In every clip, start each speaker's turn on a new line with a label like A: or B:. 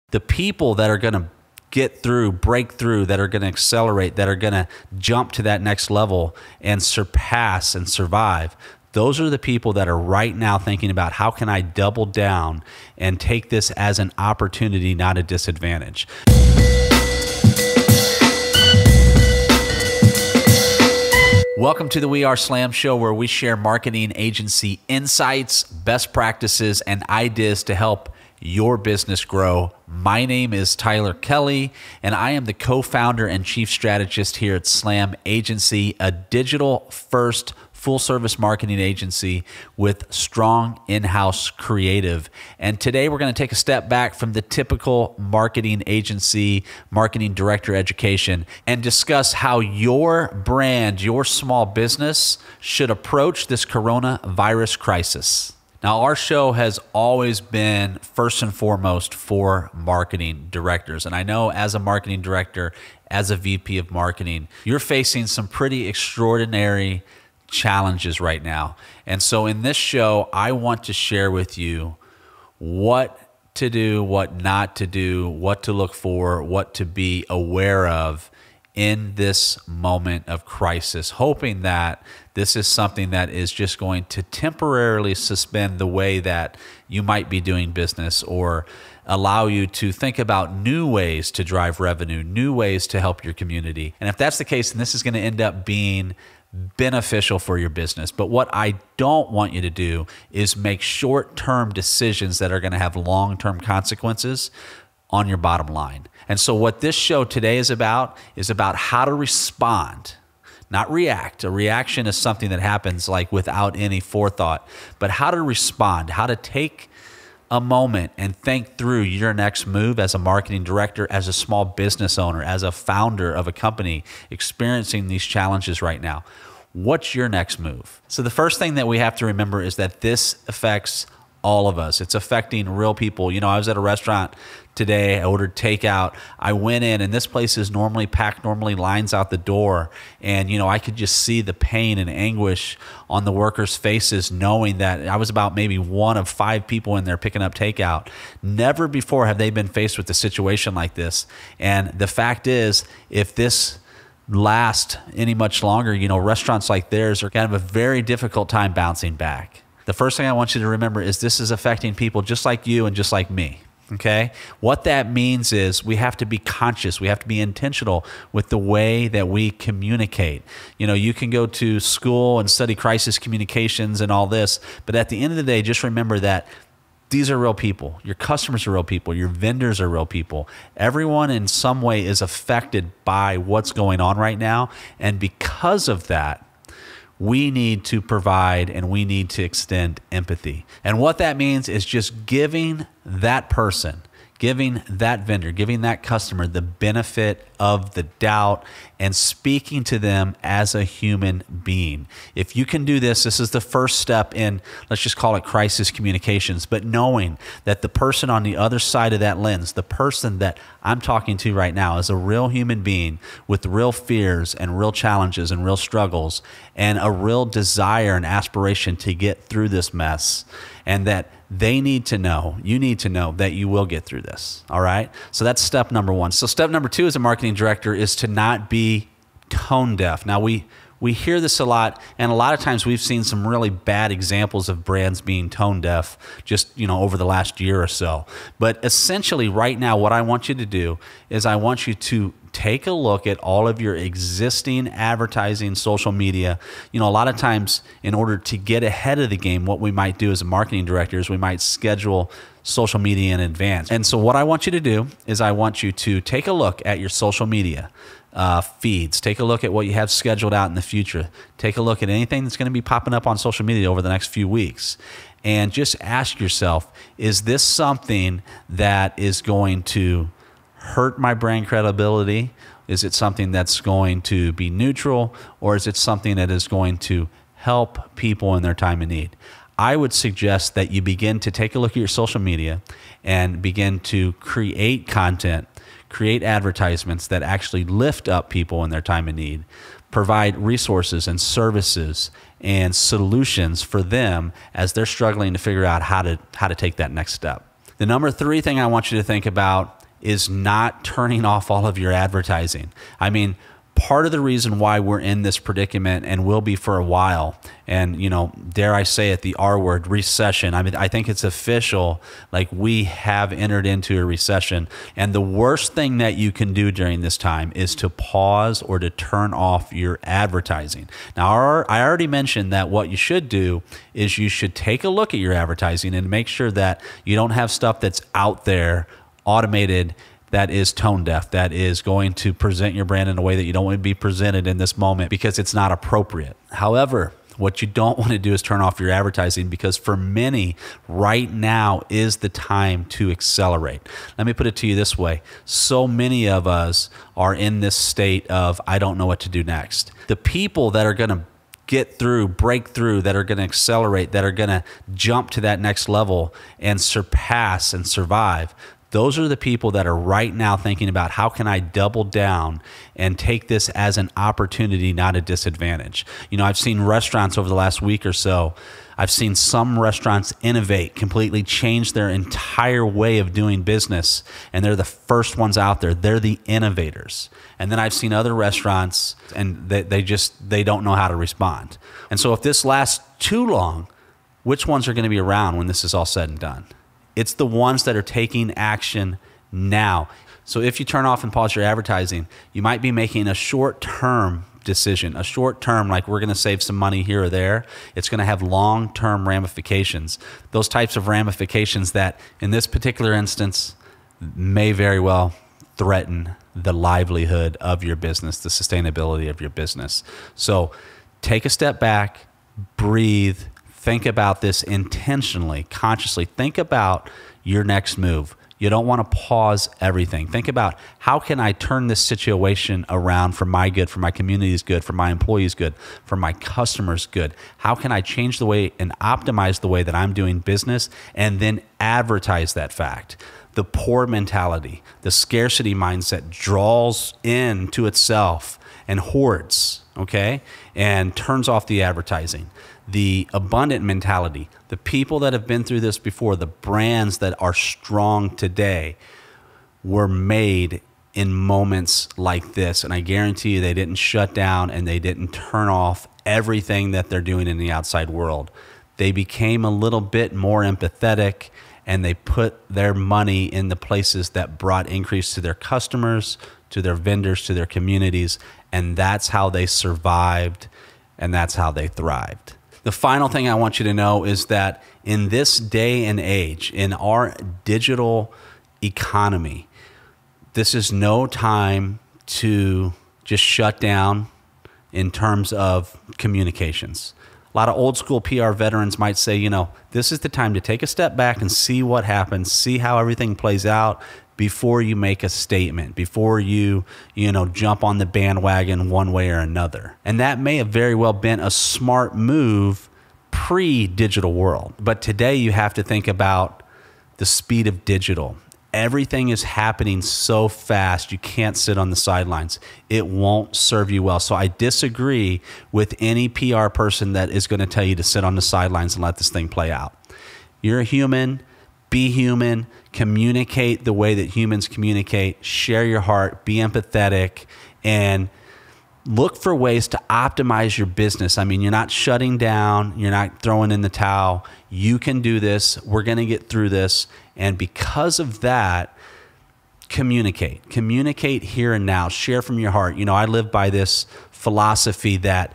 A: The people that are going to get through, break through, that are going to accelerate, that are going to jump to that next level and surpass and survive, those are the people that are right now thinking about how can I double down and take this as an opportunity, not a disadvantage. Welcome to the We Are Slam Show, where we share marketing agency insights, best practices, and ideas to help your business grow. My name is Tyler Kelly, and I am the co-founder and chief strategist here at Slam Agency, a digital-first full-service marketing agency with strong in-house creative. And today we're going to take a step back from the typical marketing agency, marketing director education, and discuss how your brand, your small business should approach this coronavirus crisis. Now, our show has always been first and foremost for marketing directors. And I know as a marketing director, as a VP of marketing, you're facing some pretty extraordinary challenges right now. And so in this show, I want to share with you what to do, what not to do, what to look for, what to be aware of in this moment of crisis, hoping that this is something that is just going to temporarily suspend the way that you might be doing business, or allow you to think about new ways to drive revenue, new ways to help your community. And if that's the case, then this is going to end up being beneficial for your business. But what I don't want you to do is make short-term decisions that are going to have long-term consequences on your bottom line. And so what this show today is about how to respond, not react. A reaction is something that happens like without any forethought, but how to respond, how to take a moment and think through your next move as a marketing director, as a small business owner, as a founder of a company experiencing these challenges right now. What's your next move? So the first thing that we have to remember is that this affects all of us. It's affecting real people. You know, I was at a restaurant today. I ordered takeout. I went in, and this place is normally packed, normally lines out the door. And, you know, I could just see the pain and anguish on the workers' faces, knowing that I was about maybe one of 5 people in there picking up takeout. Never before have they been faced with a situation like this. And the fact is, if this lasts any much longer, you know, restaurants like theirs are kind of a very difficult time bouncing back. The first thing I want you to remember is this is affecting people just like you and just like me, okay? What that means is we have to be conscious. We have to be intentional with the way that we communicate. You know, you can go to school and study crisis communications and all this, but at the end of the day, just remember that these are real people. Your customers are real people. Your vendors are real people. Everyone in some way is affected by what's going on right now, and because of that, we need to provide and we need to extend empathy. And what that means is just giving that person, giving that vendor, giving that customer the benefit of the doubt and speaking to them as a human being. If you can do this, this is the first step in, let's just call it crisis communications, but knowing that the person on the other side of that lens, the person that I'm talking to right now, is a real human being with real fears and real challenges and real struggles and a real desire and aspiration to get through this mess, and that they need to know, you need to know that you will get through this, all right? So that's step number 1. So step number 2 as a marketing director is to not be tone deaf. Now, we hear this a lot, and a lot of times we've seen some really bad examples of brands being tone deaf just, you know, over the last year or so. But essentially right now, what I want you to do is I want you to take a look at all of your existing advertising, social media. You know, a lot of times in order to get ahead of the game, what we might do as a marketing director is we might schedule social media in advance. And so what I want you to do is I want you to take a look at your social media feeds. Take a look at what you have scheduled out in the future. Take a look at anything that's going to be popping up on social media over the next few weeks. And just ask yourself, is this something that is going to hurt my brand credibility? Is it something that's going to be neutral, or is it something that is going to help people in their time of need? I would suggest that you begin to take a look at your social media and begin to create content, create advertisements that actually lift up people in their time of need, provide resources and services and solutions for them as they're struggling to figure out how to take that next step. The number three thing I want you to think about is not turning off all of your advertising. I mean, part of the reason why we're in this predicament and will be for a while, and dare I say it, the R word, recession. I mean, I think it's official. Like, we have entered into a recession, and the worst thing that you can do during this time is to pause or to turn off your advertising. Now, I already mentioned that what you should do is you should take a look at your advertising and make sure that you don't have stuff that's out there, automated, that is tone deaf, that is going to present your brand in a way that you don't want to be presented in this moment because it's not appropriate. However, what you don't want to do is turn off your advertising, because for many, right now is the time to accelerate. Let me put it to you this way. So many of us are in this state of, I don't know what to do next. The people that are going to get through, break through, that are going to accelerate, that are going to jump to that next level and surpass and survive, those are the people that are right now thinking about, how can I double down and take this as an opportunity, not a disadvantage? I've seen restaurants over the last week or so. I've seen some restaurants innovate, completely change their entire way of doing business, and they're the first ones out there. They're the innovators. And then I've seen other restaurants, and they don't know how to respond. And so if this lasts too long, which ones are going to be around when this is all said and done? It's the ones that are taking action now. So if you turn off and pause your advertising, you might be making a short-term decision, a short-term, like, we're going to save some money here or there. It's going to have long-term ramifications. Those types of ramifications that, in this particular instance, may very well threaten the livelihood of your business, the sustainability of your business. So take a step back, breathe, think about this intentionally, consciously. Think about your next move. You don't want to pause everything. Think about, how can I turn this situation around for my good, for my community's good, for my employees' good, for my customers' good? How can I change the way and optimize the way that I'm doing business, and then advertise that fact? The poor mentality, the scarcity mindset draws into itself and hoards, okay, and turns off the advertising. The abundant mentality, the people that have been through this before, the brands that are strong today were made in moments like this. And I guarantee you, they didn't shut down and they didn't turn off everything that they're doing in the outside world. They became a little bit more empathetic, and they put their money in the places that brought increase to their customers, to their vendors, to their communities. And that's how they survived, and that's how they thrived. The final thing I want you to know is that in this day and age, in our digital economy, this is no time to just shut down in terms of communications. A lot of old school PR veterans might say, this is the time to take a step back and see what happens, see how everything plays out before you make a statement, before you jump on the bandwagon one way or another. And that may have very well been a smart move pre-digital world. But today you have to think about the speed of digital. Everything is happening so fast, you can't sit on the sidelines. It won't serve you well. So I disagree with any PR person that is going to tell you to sit on the sidelines and let this thing play out. You're a human. Be human, communicate the way that humans communicate, share your heart, be empathetic, and look for ways to optimize your business. I mean, you're not shutting down, you're not throwing in the towel. You can do this. We're going to get through this. And because of that, communicate. Communicate here and now. Share from your heart. I live by this philosophy that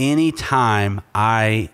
A: anytime I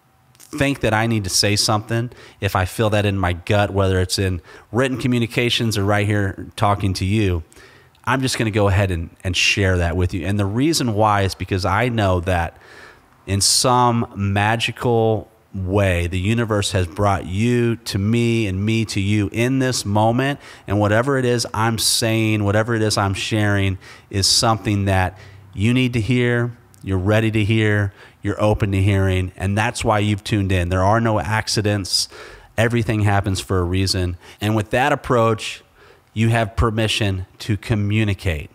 A: think that I need to say something, if I feel that in my gut, whether it's in written communications or right here talking to you, I'm just going to go ahead and share that with you. And the reason why is because I know that in some magical way, the universe has brought you to me and me to you in this moment. And whatever it is I'm saying, whatever it is I'm sharing is something that you need to hear, you're ready to hear, you're open to hearing, and that's why you've tuned in. There are no accidents. Everything happens for a reason. And with that approach, you have permission to communicate,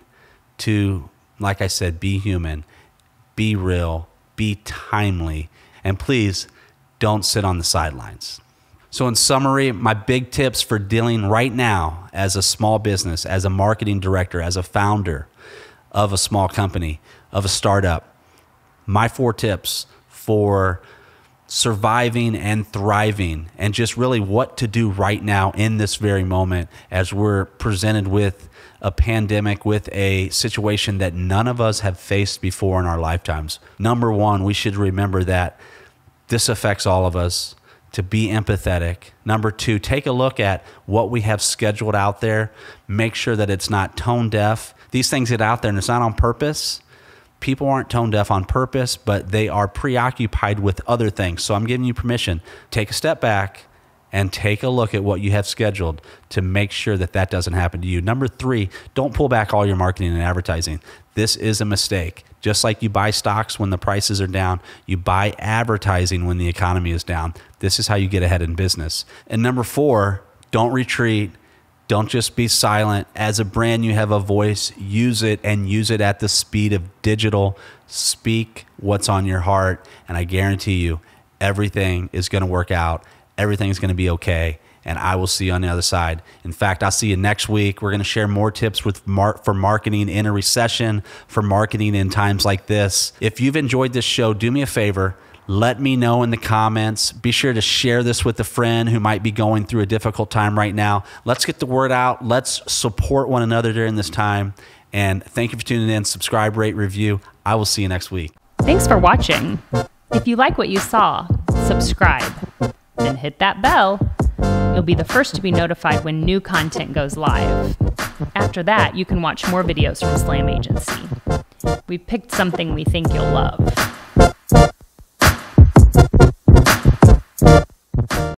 A: to, like I said, be human, be real, be timely, and please don't sit on the sidelines. So in summary, my big tips for dealing right now as a small business, as a marketing director, as a founder of a small company, of a startup, my 4 tips for surviving and thriving, and just really what to do right now in this very moment as we're presented with a pandemic, with a situation that none of us have faced before in our lifetimes. Number 1, we should remember that this affects all of us, to be empathetic. Number 2, take a look at what we have scheduled out there. Make sure that it's not tone deaf. These things get out there and it's not on purpose. People aren't tone deaf on purpose, but they are preoccupied with other things. So I'm giving you permission. Take a step back and take a look at what you have scheduled to make sure that that doesn't happen to you. Number 3, don't pull back all your marketing and advertising. This is a mistake. Just like you buy stocks when the prices are down, you buy advertising when the economy is down. This is how you get ahead in business. And number 4, don't retreat. Don't just be silent. As a brand, you have a voice. Use it, and use it at the speed of digital. Speak what's on your heart, and I guarantee you, everything is going to work out. Everything's going to be okay, and I will see you on the other side. In fact, I'll see you next week. We're going to share more tips for marketing in a recession, for marketing in times like this. If you've enjoyed this show, do me a favor. Let me know in the comments. Be sure to share this with a friend who might be going through a difficult time right now. Let's get the word out. Let's support one another during this time. And thank you for tuning in. Subscribe, rate, review. I will see you next week.
B: Thanks for watching. If you like what you saw, subscribe. Then hit that bell. You'll be the first to be notified when new content goes live. After that, you can watch more videos from Slam Agency. We picked something we think you'll love.